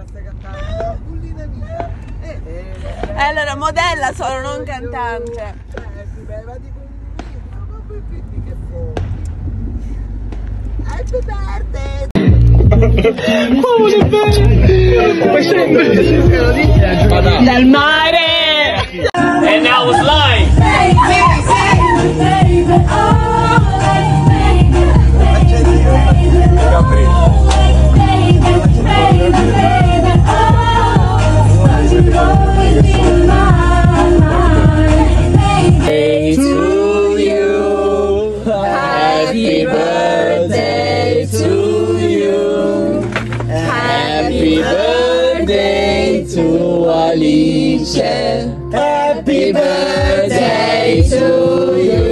buonasera, stai cantando. Bullina mia. Allora, modella solo, non cantante. Vadi con che fuoco. Happy birthday. Dal mare. And now it's live. Hey to you, happy birthday to you, happy birthday to Alice, happy birthday to you.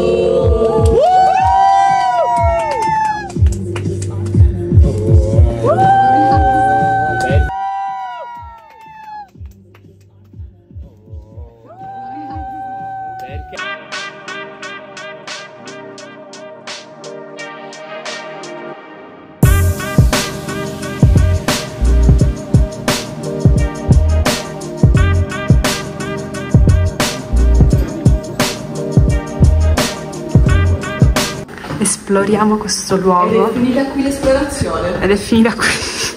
Esploriamo questo luogo. Ed è finita qui l'esplorazione. Ed è finita qui.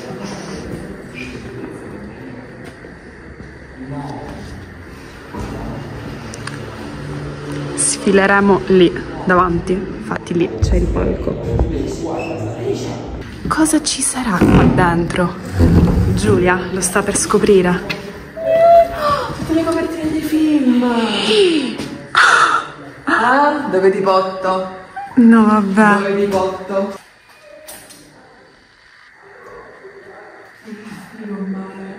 Sfileremo lì, davanti. Infatti lì c'è il palco. Cosa ci sarà qua dentro? Giulia lo sta per scoprire. Tutte le copertine dei film. Ah, dove di botto? No, vabbè. Dove di botto? Non male.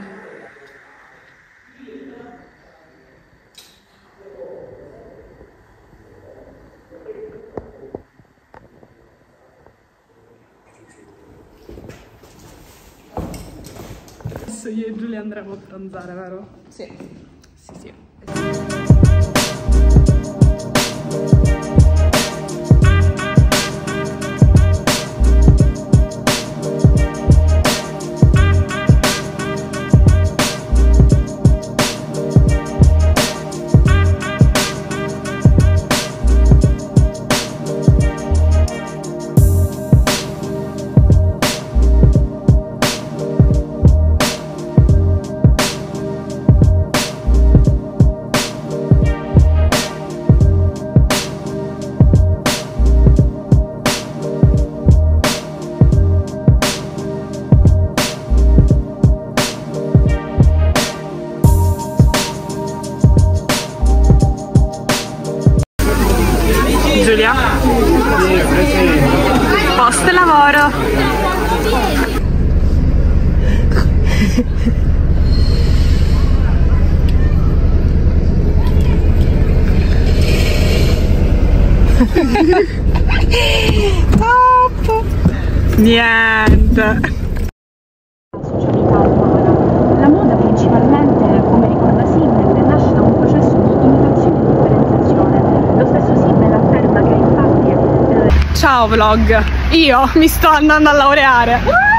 Adesso io e Giulia andremo a pranzare, vero? Sì. Sì, sì. Giulia? Post lavoro. Top. Niente. Socialità umana. La moda principalmente, come ricorda Simmel, nasce da un processo di imitazione e differenziazione. Lo stesso Simmel afferma che infatti Ciao vlog, io mi sto andando a laureare.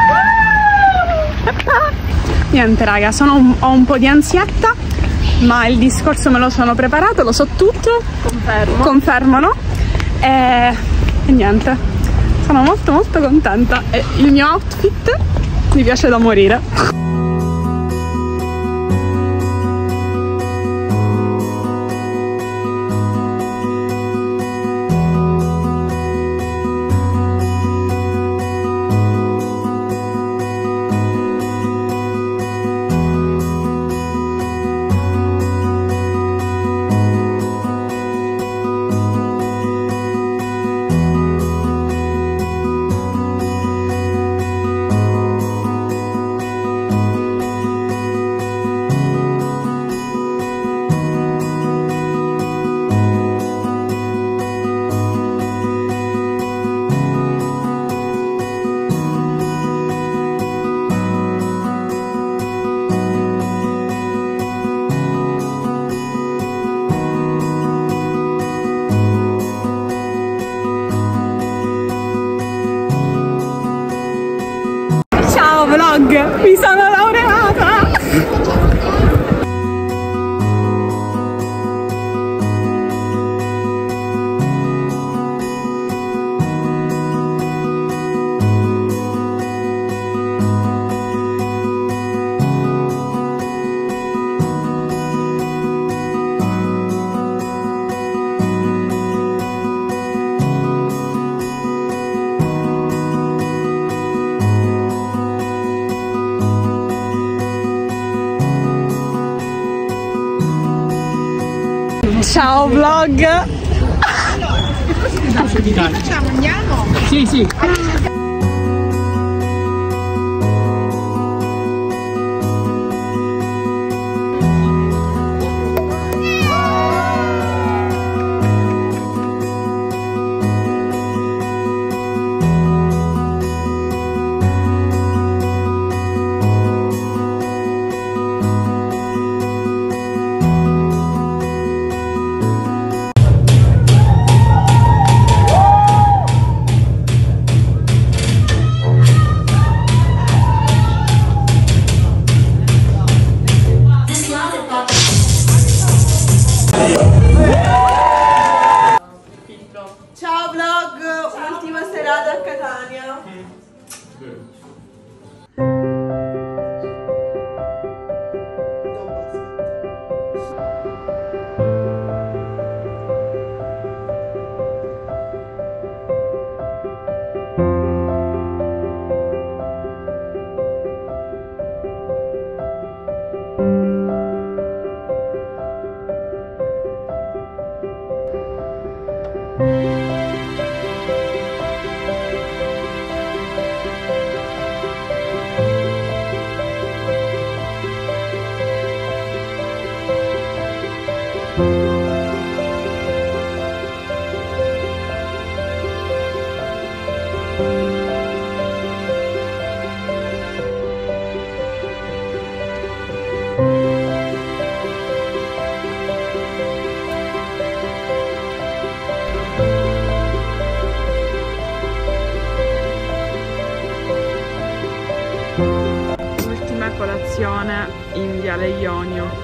Niente raga, ho un po' di ansietta, ma il discorso me lo sono preparato, lo so tutto. Confermano. E niente, sono molto molto contenta e il mio outfit mi piace da morire. Ciao vlog. Facciamo, andiamo? Sì, sì. Ciao vlog, ultima serata a Catania. Ultima colazione in Viale Ionio.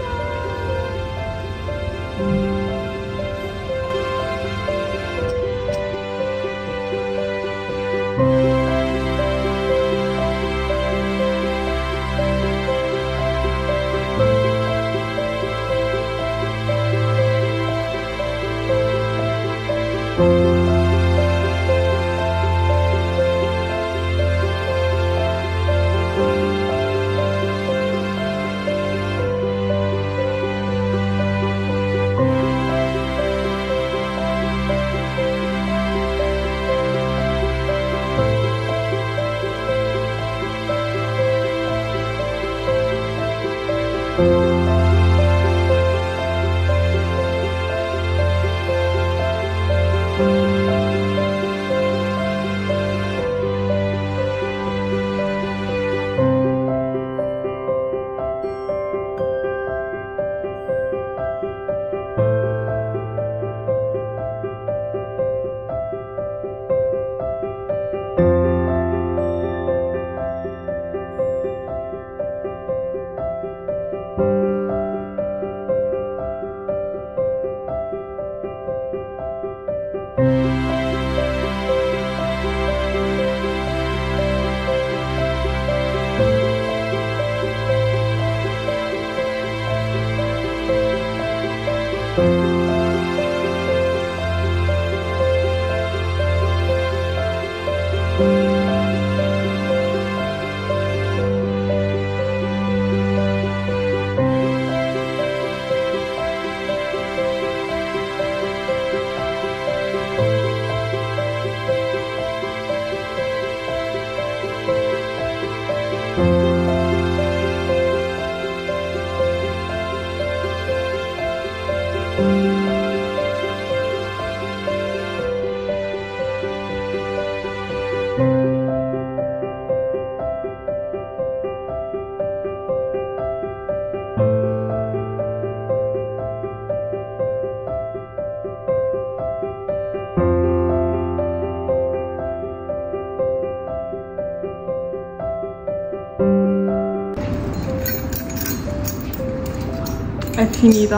È finita.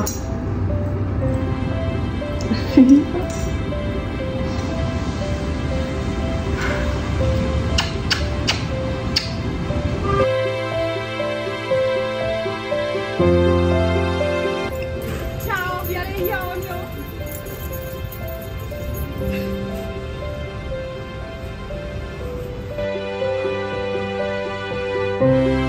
È finita. Ciao, Viale Ionio.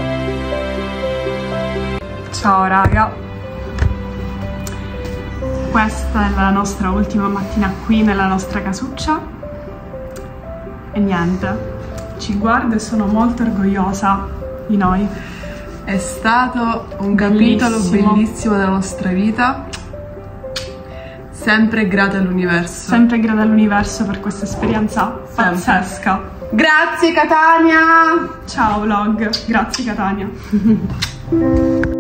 Ciao raga. questa è la nostra ultima mattina qui nella nostra casuccia e niente, ci guardo e sono molto orgogliosa di noi. È stato un capitolo bellissimo della nostra vita. Sempre grata all'universo. Sempre grata all'universo per questa esperienza pazzesca. Grazie Catania! Ciao vlog, grazie Catania.